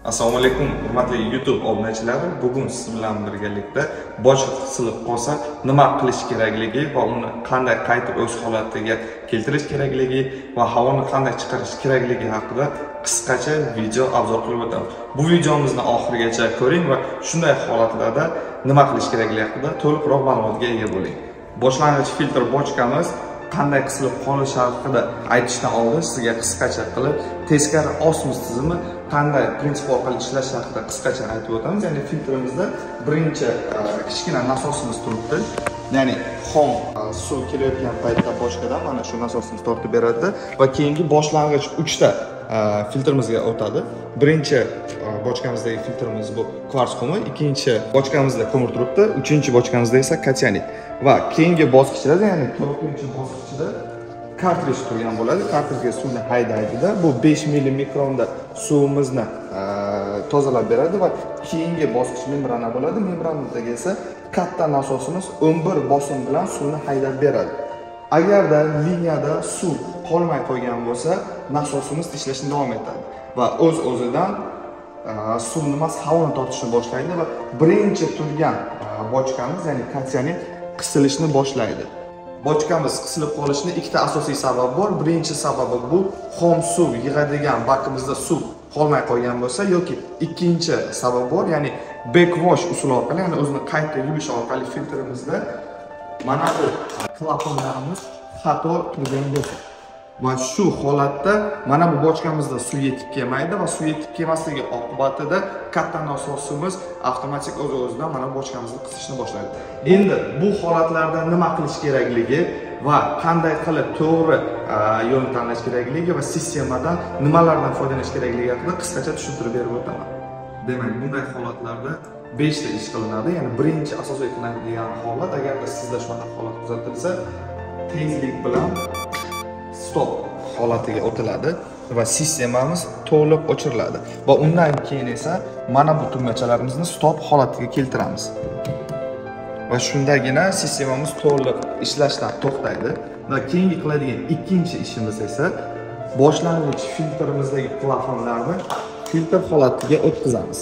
Assalomu alaykum hurmatli YouTube obunachilari. Bugun siz bilan birgalikda boshqa qisilib qolsa nima qilish kerakligi va uni qanday qaytib o'z holatiga keltirish kerakligi va havoni qanday chiqarish kerakligi haqida qisqacha video obzor qilib o'tamiz. Bu videomizni oxirigacha ko'ring va shunday holatlarda nima qilish kerakligi haqida to'liqroq ma'lumotga ega bo'ling. Boshlang'ich filtr bochkamiz qanday qisilib qolishi haqida aytishdan oldin sizga qisqacha qilib teskari osmos tizimi qanday prinsip orqali ishlashi haqida qisqacha aytib o'tamiz. Ya'ni filtrimizda birinchi kichkina nasosimiz turibdi. Ya'ni xom suv kelayotgan paytda boshqadan mana shu nasosni tortib beradi va keyingi boshlang'ich 3 ta filtrimizga o'tadi. Birinchi bochkamizdagi filtrimiz bu kvarts xumi, ikkinchi bochkamizda ko'mir turibdi, uchinchi bochkamizda esa katyanit. Va keyingi bosqichda, ya'ni 4-bosqichda kartrij turgan bo'ladi. Kartrijga suvni haydaydi-da, bu 5 millimikronda suvimizni tozalab beradi va keyingi bosqich membrana bo'ladi. Membranadagi esa katta nasosimiz 11 bosim bilan suvni haydab beradi. Agarda liniyada suv qolmay qo'ygan bo'lsa, nasosimiz ishlashni davom etadi va o'z-o'zidan suv havoni tortishni boshlaydi va birinchi turgan bochkamiz, ya'ni katyanit qisilishni boshlaydi. Bochkamiz qisilib qolishining ikkita asosiy sababi bor. Birinchi sababi bu xom suv yig'adigan bakimizda suv qolmay qolgan bo'lsa, yoki ikkinchi sabab bor, ya'ni backwash usuli orqali, ya'ni o'zini qayta yuvish orqali filtrimizda mana bu klapanlarimiz xato turgan bo'lsa va shu holatda mana bu bochkamizda suv yetib kelmaydi va suv yetib kelmasligi oqibatida katta nasosimiz avtomatik o'z-o'zidan mana bochkamizni qisishni boshlaydi. Endi bu holatlarda nima qilish kerakligi va qanday qilib to'g'ri yo'lni tanlash kerakligi va sistemadan nimalardan foydalanish kerakligi haqida qisqacha tushuntirib berib o'taman. Demak, bunday holatlarda 5 ta ish qilinadi. Ya'ni birinchi asosiy qilinadigan holat, agarda sizda shunaqa holat kuzatilsa, tezlik bilan stop holatiga o'tiladi va sistemamiz to'liq o'chiriladi va undan keyin esa mana bu tugmachalarimizni stop holatiga keltiramiz va shundagina sistemamiz to'liq ishlashdan to'xtaydi va keyingi qiladigan ikkinchi ishimiz esa boshlang'ich filtrimizdagi klapanlarni filtr holatiga o'tkazamiz.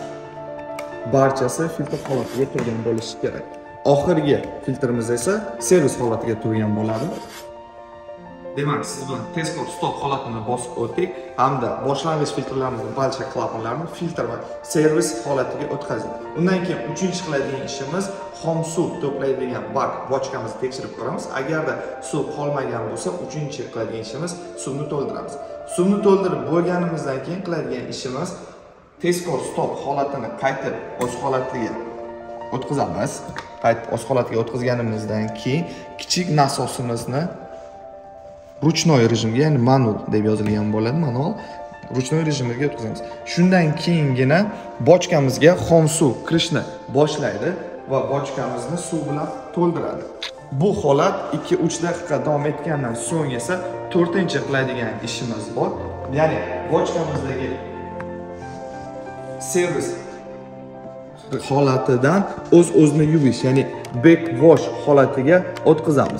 Barchasi filtr holatiga turgan bo'lishi kerak. Oxirgi filtrimiz esa servis holatiga turgan bo'ladi. Demak, siz bilan tezkor stop holatini bosib o'tdik hamda boshlang'ich filtrlarimizning barcha klapanlarini filtr va servis holatiga o'tkazdik. Undan keyin uchinchi qiladigan ishimiz xom suv to'playdigan bak bochkamizni tekshirib ko'ramiz. Agarda suv qolmagan bo'lsa, uchinchi qiladigan ishimiz suvni to'ldiramiz. Suvni to'ldirib bo'lganimizdan keyin qiladigan ishimiz tezkor stop holatini qaytib o'z holatiga o'tkazamiz. Qaytib o'z holatiga o'tkazganimizdan keyin kichik nasosimizni ruchnoy rejimga, ya'ni manual deb yozilgan bo'ladi, manual ruchnoy rejimiga o'tkazamiz. Shundan keyingina bochkamizga xom suv kirishni boshlaydi va bochkamizni suv bilan to'ldiradi. Bu holat 2-3 daqiqa davom etgandan so'ng esa 4-chi qiladigan ishimiz bor. Ya'ni bochkamizdagi servis holatidan o'z-o'zini yuvish, ya'ni backwash holatiga o'tkazamiz.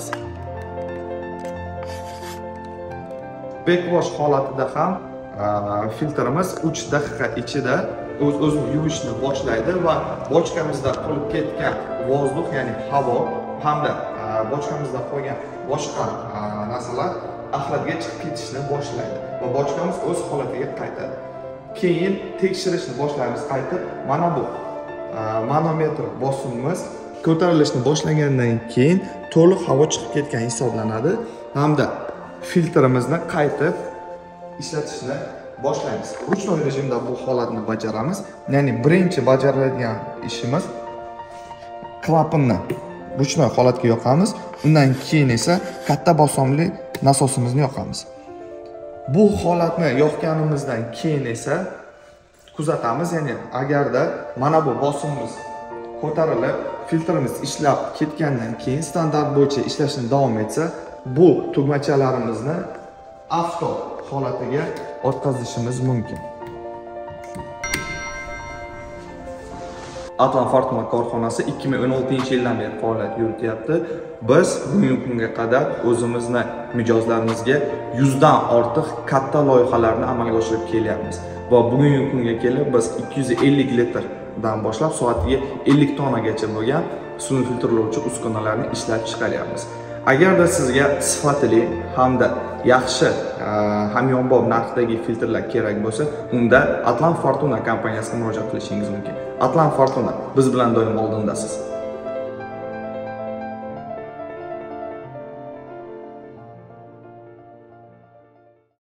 Backwash holatida ham filtrimiz 3 daqiqa ichida o'z-o'zini yuvishni boshlaydi va bochkamizda qolib ketgan vozdux, ya'ni havo hamda bochkamizda qolgan boshqa narsalar axlatga chiqib ketishni boshlaydi va bochkamiz o'z holatiga qaytadi. Keyin tekshirishni boshlaymiz qaytib. Mana bu manometr bosimimiz ko'tarilishni boshlagandan keyin to'liq havo chiqib ketgan hisoblanadi hamda filtrimizni qaytib ishlatishni boshlaymiz. Ruchnoy rejimda bu holatni bajaramiz. Ya'ni birinchi bajaradigan ishimiz klapanni ruchnoy holatga yoqamiz. Undan keyin esa katta bosimli nasosimizni yoqamiz. Bu holatni yoqganimizdan keyin esa kuzatamiz. Ya'ni agarda mana bu bosimimiz ko'tarilib, filtrimiz ishlab ketgandan keyin standart bo'yicha ishlashni davom etsa, bu tugmachalarimizni avto holatiga o'tkazishimiz mumkin. Atlan Fortuna korxonasi 2016-yildan beri faoliyat yurityapti. Biz bugungi kunga qadar o'zimizni mijozlarimizga 100 dan ortiq katta loyihalarni amalga oshirib kelyapmiz. va bugungi kunga kelib biz 250 litrdan boshlab soatiga 50 tonagacha bo'lgan suvni filtrlovchi uskunalarni ishlab chiqaryapmiz. Agarda sizga sifatli hamda yaxshi hamyonbop narxdagi filtrlar kerak bo'lsa, unda Atlant Fortuna kompaniyasiga murojaat qilishingiz mumkin. Atlant Fortuna, biz bilan doim oldindasiz.